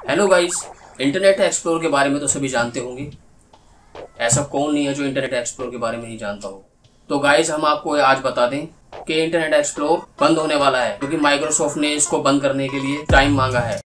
Hello guys, internet explore के बारे में तो सभी जानते होंगे। ऐसा कौन नहीं है जो इंटरनेट एक्सप्लोर के बारे में नहीं जानता हो। तो गाइस, हम आपको आज बता दें कि इंटरनेट एक्सप्लोर बंद होने वाला है क्योंकि माइक्रोसॉफ्ट ने इसको बंद करने के लिए टाइम मांगा है।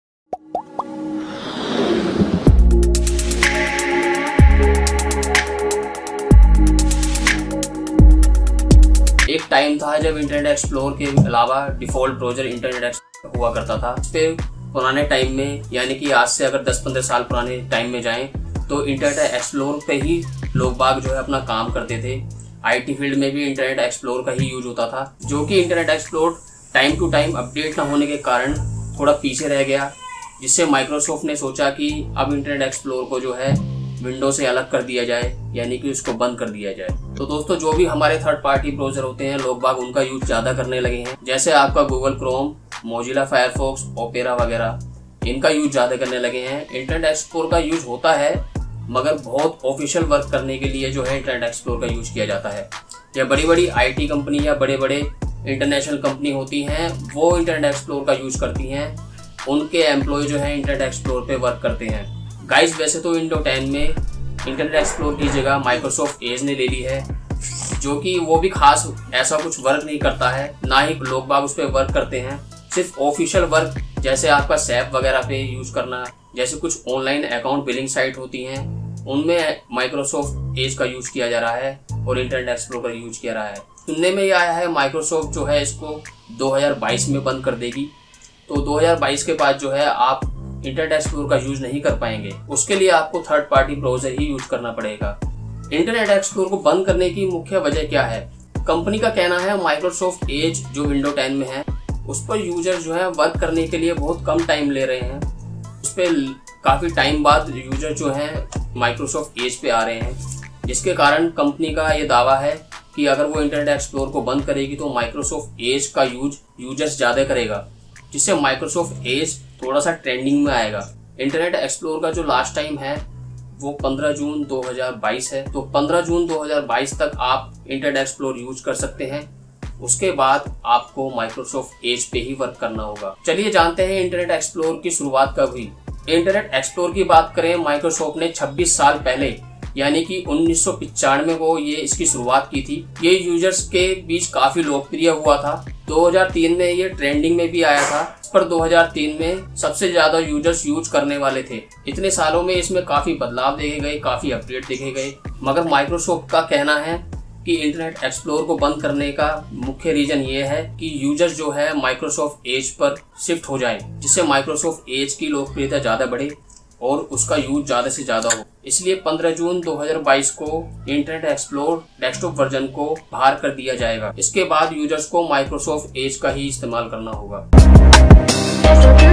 एक टाइम था जब इंटरनेट एक्सप्लोर के अलावा डिफॉल्ट ब्राउज़र इंटरनेट एक्सप्लोर हुआ करता था। इस पे पुराने टाइम में, यानी कि आज से अगर 10-15 साल पुराने टाइम में जाएं तो इंटरनेट एक्सप्लोर पे ही लोग बाग जो है अपना काम करते थे। आईटी फील्ड में भी इंटरनेट एक्सप्लोर का ही यूज होता था, जो कि internet explore time to time update ना होने के कारण थोड़ा पीछे रह गया, जिससे माइक्रोसॉफ्ट ने सोचा कि अब इंटरनेट एक्सप्लोर को जो है विंडो से अलग कर दिया जाए, यानी कि उसको बंद कर दिया जाए। तो दोस्तों, जो भी हमारे थर्ड पार्टी ब्राउज़र होते हैं, लोग बाग उनका यूज ज़्यादा करने लगे हैं। जैसे आपका Google Chrome, Mozilla Firefox, Opera वगैरह, इनका यूज ज़्यादा करने लगे हैं। इंटरनेट एक्सप्लोर का यूज होता है, मगर बहुत ऑफिशियल वर्क करने के लिए जो है इंटरनेट एक्सप्लोर का यूज किया जाता है। या बड़ी बड़ी आईटी कंपनी या बड़े बड़े इंटरनेशनल कंपनी होती हैं, वो इंटरनेट एक्सप्लोर का यूज करती हैं। उनके एम्प्लॉय जो है इंटरनेट एक्सप्लोर पे वर्क करते हैं। गाइस, वैसे तो विंडो 10 में इंटरनेट एक्सप्लोर की जगह माइक्रोसॉफ्ट एज ने ले ली है, जो कि वो भी खास ऐसा कुछ वर्क नहीं करता है, ना ही लोग बाग उस पर वर्क करते हैं। सिर्फ ऑफिशियल वर्क, जैसे आपका सैप वगैरह पे यूज करना, जैसे कुछ ऑनलाइन अकाउंट बिलिंग साइट होती हैं, उनमें माइक्रोसॉफ्ट एज का यूज किया जा रहा है और इंटरनेट एक्सप्लोर का यूज किया रहा है। सुनने में ये आया है माइक्रोसॉफ्ट जो है इसको 2022 में बंद कर देगी। तो 2022 के बाद जो है आप इंटरनेट एक्सप्लोर का यूज नहीं कर पाएंगे। उसके लिए आपको थर्ड पार्टी ब्राउज़र ही यूज करना पड़ेगा। इंटरनेट एक्सप्लोर को बंद करने की मुख्य वजह क्या है? कंपनी का कहना है माइक्रोसॉफ्ट एज जो विंडो 10 में है, उस पर यूजर जो है वर्क करने के लिए बहुत कम टाइम ले रहे हैं। उस पर काफ़ी टाइम बाद यूजर जो है माइक्रोसॉफ्ट एज पे आ रहे हैं, जिसके कारण कंपनी का ये दावा है कि अगर वो इंटरनेट एक्सप्लोर को बंद करेगी तो माइक्रोसॉफ्ट एज का यूजर्स ज़्यादा करेगा, जिससे माइक्रोसॉफ्ट एज थोड़ा सा ट्रेंडिंग में आएगा। इंटरनेट एक्सप्लोर का जो लास्ट टाइम है वो 15 जून 2022 है। तो 15 जून 2022 तक आप इंटरनेट एक्सप्लोर यूज कर सकते हैं। उसके बाद आपको माइक्रोसॉफ्ट एज पे ही वर्क करना होगा। चलिए जानते हैं इंटरनेट एक्सप्लोर की शुरुआत कब हुई। इंटरनेट एक्सप्लोर की बात करें, माइक्रोसॉफ्ट ने 26 साल पहले, यानी कि 1995 को ये इसकी शुरुआत की थी। ये यूजर्स के बीच काफी लोकप्रिय हुआ था। 2003 में ये ट्रेंडिंग में भी आया था, पर 2003 में सबसे ज्यादा यूजर्स यूज करने वाले थे। इतने सालों में इसमें काफी बदलाव देखे गए, काफी अपडेट देखे गए, मगर माइक्रोसॉफ्ट का कहना है कि इंटरनेट एक्सप्लोर को बंद करने का मुख्य रीजन ये है कि यूजर्स जो है माइक्रोसॉफ्ट एज पर शिफ्ट हो जाएं, जिससे माइक्रोसॉफ्ट एज की लोकप्रियता ज्यादा बढ़े और उसका यूज ज्यादा से ज्यादा हो। इसलिए 15 जून 2022 को इंटरनेट एक्सप्लोर डेस्कटॉप वर्जन को बाहर कर दिया जाएगा। इसके बाद यूजर्स को माइक्रोसॉफ्ट एज का ही इस्तेमाल करना होगा।